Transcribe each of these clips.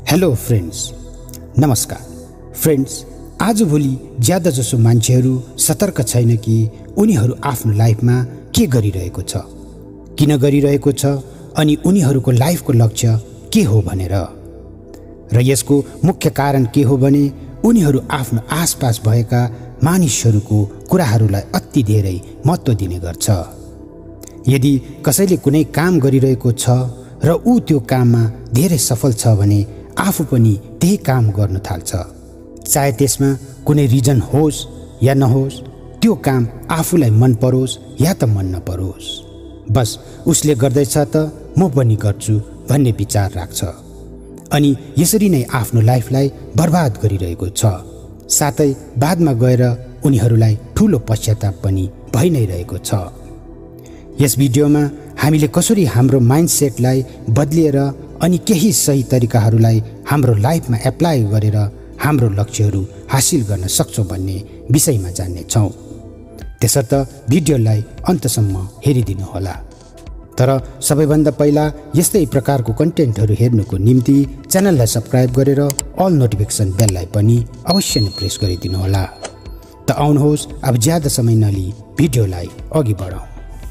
Hello friends, नमस्कार friends. आजभोलि ज्यादा जसो मान्छेहरू सतर्क छैन कि उनीहरू आफ्नो लाइफमा के गरिरहेको छ, किन गरिरहेको छ अनि उनीहरूको लाइफको लक्ष्य के हो भनेर। र यसको मुख्य कारण के हो भने उनीहरू आफ्नो आसपास भएका मानिसहरूको कुराहरूलाई अति धेरै महत्त्व दिने गर्छ। यदि कसैले कुनै काम गरिरहेको छ र ऊ त्यो काममा धेरै सफल छ भने आफू पनि त्यही काम गर्न थाल्छ, चाहे त्यसमा कुनै रिजन होस् या नहोस्। त्यो काम आफूलाई मन परोस् या त मन नपरोस्, बस उसले गर्दैछ त म पनि गर्छु भन्ने विचार राख्छ अनि यसरी नै आफ्नो लाइफलाई बर्बाद गरिरहेको छ। साथै बादमा गएर उनीहरूलाई ठुलो पश्चाताप पनि भइ नै रहेको छ। यस भिडियोमा हामीले कसरी हाम्रो माइन्डसेटलाई बदलिएर अनि केही सही तरिकाहरूलाई हाम्रो लाइफमा एप्लाई गरेर हाम्रो लक्ष्यहरू हासिल गर्न सक्छौँ भन्ने विषयमा जान्नेछौँ। त्यसर्थ भिडियोलाई अन्तसम्म हेरिदिनुहोला। तर सबैभन्दा पहिला यस्तै प्रकारको कन्टेन्टहरू हेर्नुको निम्ति च्यानललाई सब्स्क्राइब गरेर अल नोटिफिकेसन बेललाई पनि अवश्य नै प्रेस गरिदिनुहोला। त आउनुहोस् अब ज्यादा समय नलिई भिडियोलाई अघि बढाउँ।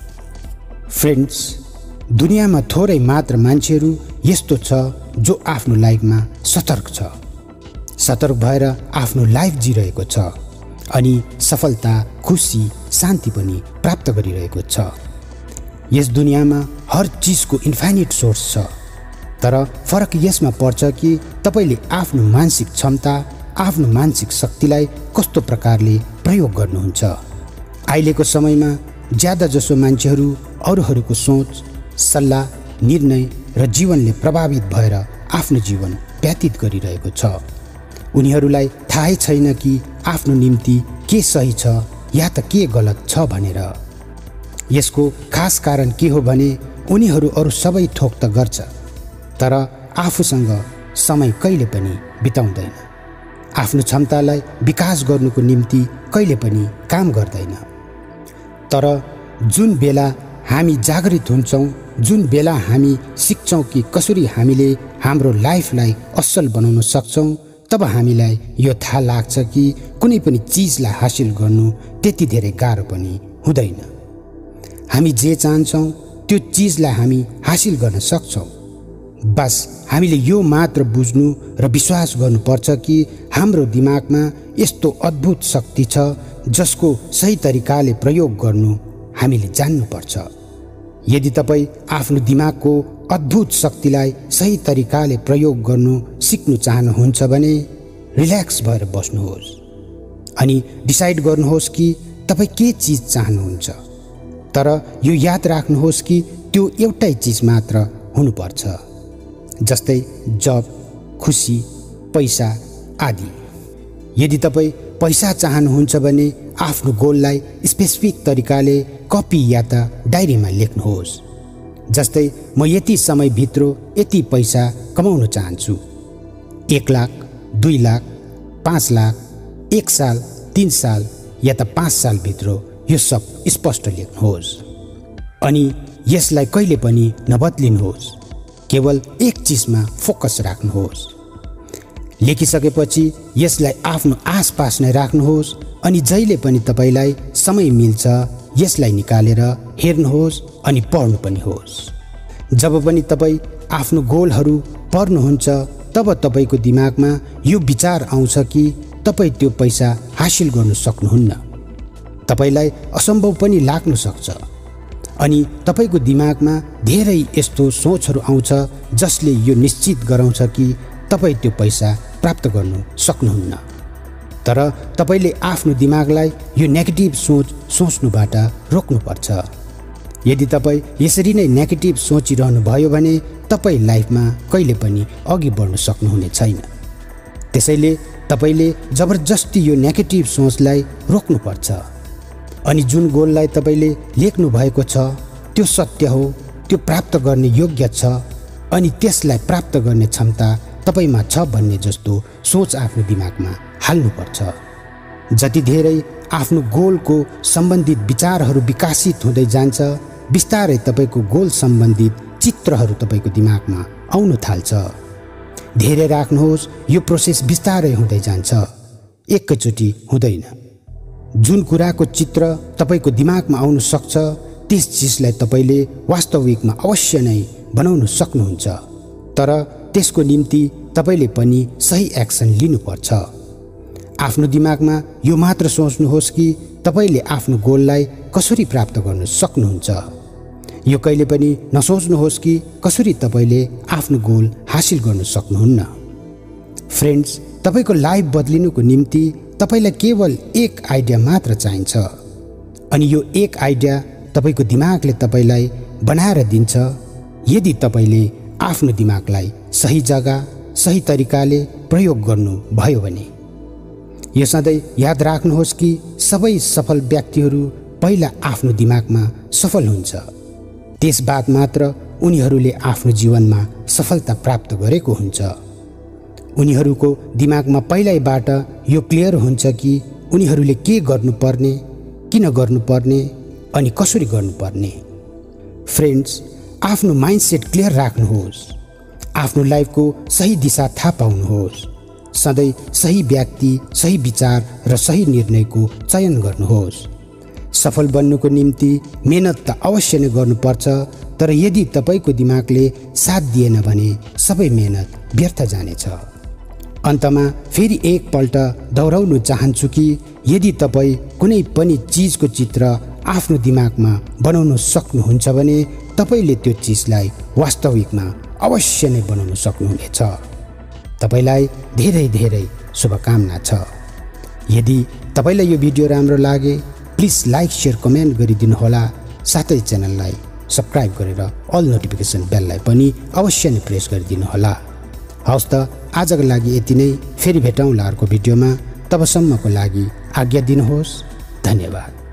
फ्रेन्ड्स, दुनियाँमा थोरै मात्र मान्छेहरू यस्तो छ जो आफ्नो लाइफमा सतर्क छ, सतर्क भएर आफ्नो लाइफ जिरहेको छ अनि सफलता, खुसी, शान्ति पनि प्राप्त गरिरहेको छ। यस दुनियाँमा हर चिजको इन्फाइनिट सोर्स छ, तर फरक यसमा पर्छ कि तपाईँले आफ्नो मानसिक क्षमता, आफ्नो मानसिक शक्तिलाई कस्तो प्रकारले प्रयोग गर्नुहुन्छ। अहिलेको समयमा ज्यादा जसो मान्छेहरू अरूहरूको सोच, सल्लाह, निर्णय र जीवनले प्रभावित भएर आफ्नो जीवन व्यतीत गरिरहेको छ। उनीहरूलाई थाहै छैन कि आफ्नो निम्ति के सही छ या त के गलत छ भनेर। यसको खास कारण के हो भने उनीहरू अरू सबै थोक त गर्छ, तर आफूसँग समय कहिले पनि बिताउँदैन, आफ्नो क्षमतालाई विकास गर्नुको निम्ति कहिले पनि काम गर्दैन। तर जुन बेला हामी जागृत हुन्छौँ, जुन बेला हामी सिक्छौँ कि कसरी हामीले हाम्रो लाइफलाई असल बनाउन सक्छौँ, तब हामीलाई यो थाहा लाग्छ कि कुनै पनि चिजलाई हासिल गर्नु त्यति धेरै गाह्रो पनि हुँदैन। हामी जे चाहन्छौँ त्यो चिजलाई हामी हासिल गर्न सक्छौँ। बस हामीले यो मात्र बुझ्नु र विश्वास गर्नुपर्छ कि हाम्रो दिमागमा यस्तो अद्भुत शक्ति छ जसको सही तरिकाले प्रयोग गर्नु हामीले जान्नुपर्छ। यदि तपाईँ आफ्नो दिमागको अद्भुत शक्तिलाई सही तरिकाले प्रयोग गर्नु सिक्नु चाहनुहुन्छ भने रिल्याक्स भएर बस्नुहोस् अनि डिसाइड गर्नुहोस् कि तपाईँ के चिज चाहनुहुन्छ। तर यो याद राख्नुहोस् कि त्यो एउटै चिज मात्र हुनुपर्छ, जस्तै जब, खुसी, पैसा आदि। यदि तपाईँ पैसा चाहनुहुन्छ भने आफ्नो गोललाई स्पेसिफिक तरिकाले कपी या त डायरीमा लेख्नुहोस्। जस्तै म यति समयभित्र यति पैसा कमाउन चाहन्छु, 1 लाख, 2 लाख, 5 लाख, 1 साल, 3 साल या त 5 सालभित्र यो सब स्पष्ट लेख्नुहोस् अनि यसलाई कहिले पनि नबदलिनुहोस्। केवल एक चिजमा फोकस राख्नुहोस्। लेखिसकेपछि यसलाई आफ्नो आसपास नै राख्नुहोस् अनि जहिले पनि तपाईँलाई समय मिल्छ यसलाई निकालेर हेर्नुहोस् अनि पढ्नु पनि होस्। जब पनि तपाईँ आफ्नो गोलहरू पढ्नुहुन्छ तब तपाईँको दिमागमा यो विचार आउँछ कि तपाईँ त्यो पैसा हासिल गर्न सक्नुहुन्न। तपाईँलाई असम्भव पनि लाग्न सक्छ अनि तपाईँको दिमागमा धेरै यस्तो सोचहरू आउँछ जसले यो निश्चित गराउँछ कि तपाईँ त्यो पैसा प्राप्त गर्नु सक्नुहुन्न। तर तपाईँले आफ्नो दिमागलाई यो नेगेटिभ सोच सोच्नुबाट रोक्नुपर्छ। यदि तपाईँ यसरी नै नेगेटिभ सोचिरहनु भयो भने तपाईँ लाइफमा कहिले पनि अघि बढ्न सक्नुहुने छैन। त्यसैले तपाईँले जबरजस्ती यो नेगेटिभ सोचलाई रोक्नुपर्छ अनि जुन गोललाई तपाईँले लेख्नु भएको छ त्यो सत्य हो, त्यो प्राप्त गर्ने योग्य छ अनि त्यसलाई प्राप्त गर्ने क्षमता तपाईँमा छ भन्ने जस्तो सोच आफ्नो दिमागमा हाल्नुपर्छ। जति धेरै आफ्नो गोलको सम्बन्धित विचारहरू विकसित हुँदै जान्छ, बिस्तारै तपाईँको गोल सम्बन्धित चित्रहरू तपाईँको दिमागमा आउन थाल्छ। धेरै राख्नुहोस्, यो प्रोसेस बिस्तारै हुँदै जान्छ, एकैचोटि हुँदैन। जुन कुराको चित्र तपाईको दिमागमा आउन सक्छ त्यस चिजलाई तपाईले वास्तविकमा अवश्य नै बनाउन सक्नुहुन्छ, तर त्यसको निम्ति तपाईले पनि सही एक्सन लिनुपर्छ। आफ्नो दिमागमा यो मात्र सोच्नुहोस् कि तपाईले आफ्नो गोललाई कसरी प्राप्त गर्न सक्नुहुन्छ। यो कहिले पनि नसोच्नुहोस् कि कसरी तपाईले आफ्नो गोल हासिल गर्न सक्नुहुन्न। फ्रेन्ड्स, तपाईको लाइफ बदलिनुको निम्ति तपाईलाई केवल एक आइडिया मात्र चाहिन्छ, अनि यो एक आइडिया तपाईको दिमागले तपाईलाई बनाएर दिन्छ यदि तपाईले आफ्नो दिमागलाई सही जग्गा सही तरिकाले प्रयोग गर्नु भयो भने। यो सधैँ याद राख्नुहोस् कि सबै सफल व्यक्तिहरू पहिला आफ्नो दिमागमा सफल हुन्छ, त्यसबाद मात्र उनीहरूले आफ्नो जीवनमा सफलता प्राप्त गरेको हुन्छ। उनीहरूको दिमागमा पहिल्यैबाट यो क्लियर हुन्छ कि उनीहरूले के गर्नुपर्ने, किन गर्नुपर्ने अनि कसरी गर्नुपर्ने। फ्रेन्ड्स, आफ्नो माइन्डसेट क्लियर राख्नुहोस्, आफ्नो लाइफको सही दिशा थाहा पाउनुहोस्, सधैँ सही व्यक्ति, सही विचार र सही निर्णयको चयन गर्नुहोस्। सफल बन्नुको निम्ति मेहनत त अवश्य नै गर्नुपर्छ, तर यदि तपाईको दिमागले साथ दिएन भने सबै मेहनत व्यर्थ जानेछ। अन्तमा फेरि एकपल्ट दोहोऱ्याउन चाहन्छु कि यदि तपाईँ कुनै पनि चिजको चित्र आफ्नो दिमागमा बनाउन सक्नुहुन्छ भने तपाईले त्यो चिजलाई वास्तविकमा अवश्य नै बनाउन सक्नुहुनेछ। तपाईलाई धेरै धेरै शुभकामना छ। यदि तपाईलाई यो भिडियो राम्रो लागे प्लिज लाइक, शेयर, कमेन्ट गरिदिनुहोला। साथै च्यानललाई सब्स्क्राइब गरेर अल नोटिफिकेसन बेललाई पनि अवश्य नै प्रेस गरिदिनुहोला। हवस् त, आजको लागि यति नै। फेरि भेटौँला अर्को भिडियोमा। तबसम्मको लागि आज्ञा दिनुहोस्। धन्यवाद।